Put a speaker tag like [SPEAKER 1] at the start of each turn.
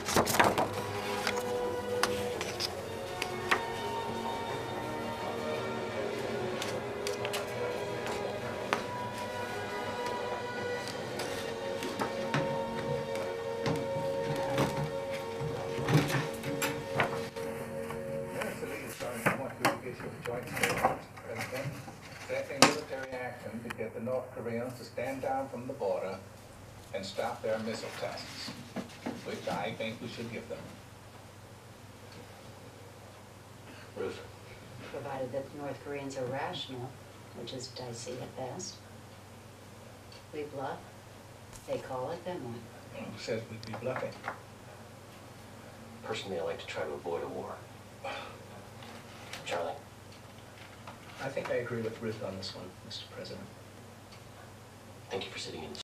[SPEAKER 1] Threatening military action to get the North Koreans to stand down from the border and stop their missile tests, which I think we should give them.
[SPEAKER 2] Ruth?
[SPEAKER 3] Provided that the North Koreans are rational, which is dicey at best. We bluff, they call it, then what?
[SPEAKER 1] Who says we'd be bluffing?
[SPEAKER 2] Personally, I like to try to avoid a war. Charlie?
[SPEAKER 4] I think I agree with Ruth on this one, Mr. President.
[SPEAKER 2] Thank you for sitting in.